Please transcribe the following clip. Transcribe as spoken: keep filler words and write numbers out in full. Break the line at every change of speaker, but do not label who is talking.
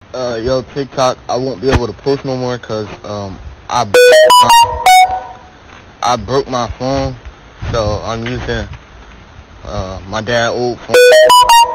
Uh, yo, TikTok, I won't be able to post no more because um, I I broke my phone, so I'm using uh my dad's old phone.